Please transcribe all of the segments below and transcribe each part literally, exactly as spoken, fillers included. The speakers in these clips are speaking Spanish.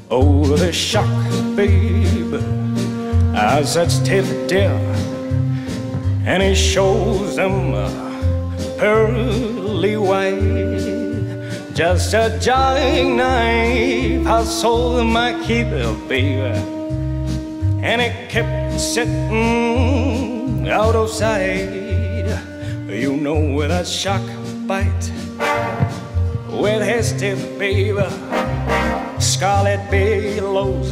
Oh, the shock, babe, as that's tail deer, and it shows them pearly white. Just a jagged knife I sold my keeper, baby, and it kept sitting out of sight. You know, with a shock bite, with his teeth, baby, scarlet billows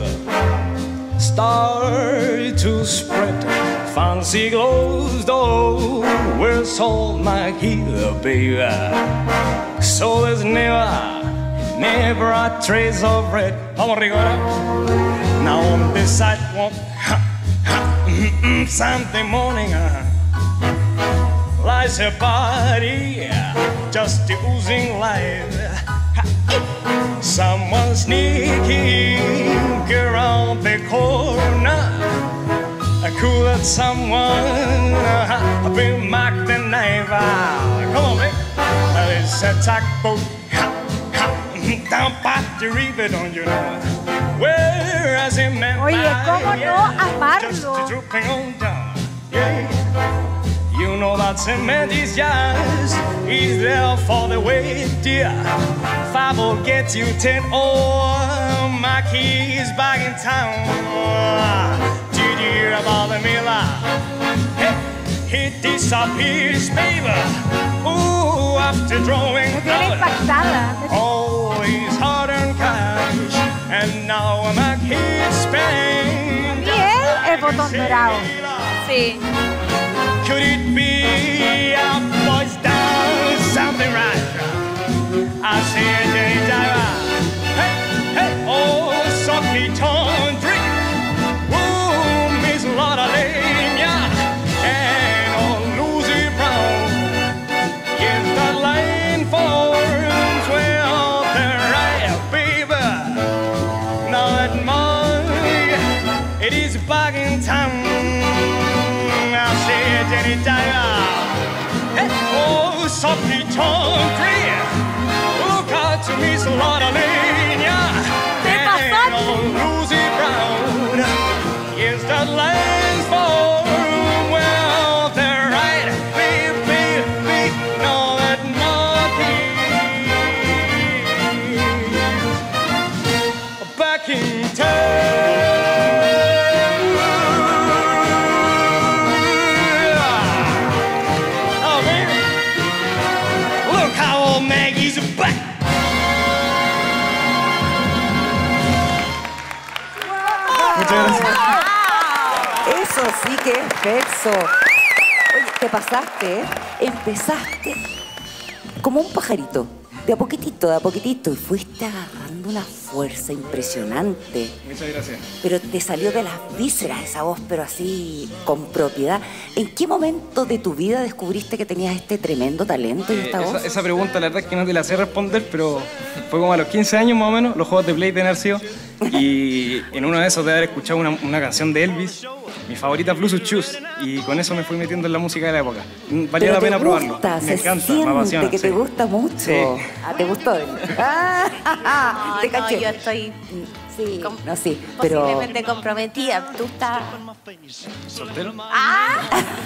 start to spread. Fancy glows, though, will solve my heel, baby. So there's never, never a trace of red. Vamos, Rigora. Now on this sidewalk, Sunday morning, uh, lies her body, just oozing life. Someone sneaking around the corner. Could that someone uh, be marked the knife out? Come on, baby. It's a tugboat down by the river, don't you know? Whereas in man, oye, ¿cómo no amarlo? Just drooping on down, yeah. You know that cement is just is there for the wait, dear. Five will get you ten. Oh, my key's back in town. Did you hear about the Miller? Hey, he disappears, baby. Ooh, after drawing blood. Oh, he's hard earned cash, and now my key's spent. Bien, el botón dorado. Sí. Could it be our boys down something right? I see a Jenny Diver. Hey, hey, oh, Socky Tondry. Ooh, Miss Lotta Lane, yeah. And oh, Lucy Brown. Yes, the line forms well, they're right, baby. Now that my, it is back in town. Jenny Diver, hey, oh, softly country, look out to Miss Lotta Lane, and old Lucy Brown, yes, that line's for, well, they're right, baby, baby, know that monkey, back in town. Eso sí que es verso. Oye, te pasaste, ¿eh? Empezaste como un pajarito, de a poquitito, de a poquitito, y fuiste agarrando una fuerza impresionante. Muchas gracias. Pero te salió de las vísceras esa voz, pero así, con propiedad. ¿En qué momento de tu vida descubriste que tenías este tremendo talento y esta eh, voz? Esa, esa pregunta, la verdad es que no te la sé responder, pero fue como a los quince años más o menos, los juegos de Play de Narciso, y en uno de esos de haber escuchado una, una canción de Elvis, mi favorita, Blues Shoes, y con eso me fui metiendo en la música de la época. Valía pero la pena gusta, probarlo. Se me encanta, siente me apasiona. que sí. te gusta mucho. Sí. Ah, ¿te gustó? No, te caché. no, yo estoy sí, no, sí, pero... posiblemente comprometida. ¿Tú estás ¿Soltero? ¡Ah!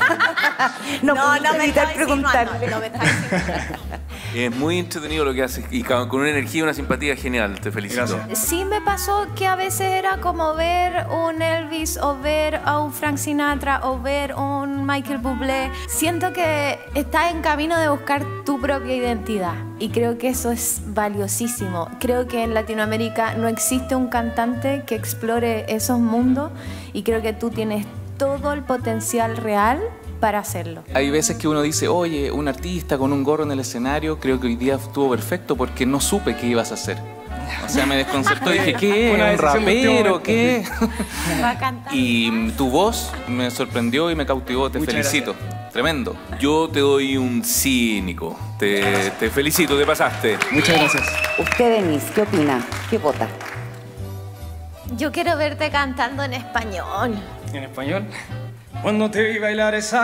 no, no, no me evitar estás preguntar. insinuando, no me estás insinuando. Es muy entretenido lo que haces y con una energía y una simpatía genial. Te felicito. Gracias. Sí me pasó que a veces era como ver un Elvis o ver a un Frank Sinatra o ver un Michael Bublé. Siento que estás en camino de buscar tu propia identidad y creo que eso es valiosísimo. Creo que en Latinoamérica no existe un cantante que explore esos mundos y creo que tú tienes todo el potencial real para hacerlo. Hay veces que uno dice, oye, un artista con un gorro en el escenario, creo que hoy día estuvo perfecto porque no supe qué ibas a hacer. O sea, me desconcertó y dije, ¿qué? ¿Un rapero? ¿Qué? Va a cantar. Y tu voz me sorprendió y me cautivó, te Muchas felicito. gracias. Tremendo. Yo te doy un cínico. Te, te felicito, te pasaste. Muchas gracias. Usted, Denise, ¿qué opina? ¿Qué vota? Yo quiero verte cantando en español. ¿En español? Cuando te vi bailar esa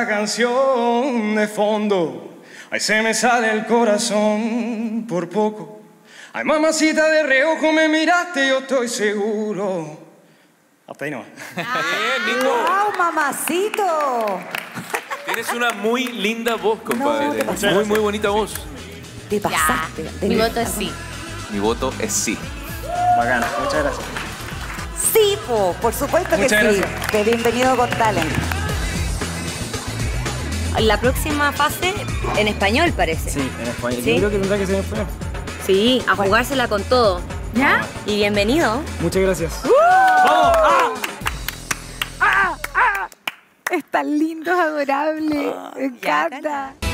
canción de fondo, ahí se me sale el corazón por poco. Ay, mamacita, de reojo me miraste, yo estoy seguro. Hasta ahí nomás. Bien, Nico. ¡Wow, mamacito! Tienes una muy linda voz, compadre. No, te pasaste. muy, muy bonita voz. Te pasaste. de Mi verdad. voto es sí. Mi voto es sí. Bacán, muchas gracias. Sí, po, por supuesto que Muchas sí. gracias. Que bienvenido a Got Talent. La próxima fase en español parece. Sí, en español. ¿Sí? Yo creo que tendrá que ser en español. Sí, a jugársela con todo. ¿Ya? Y bienvenido. Muchas gracias. Es tan lindo, es adorable. Me encanta.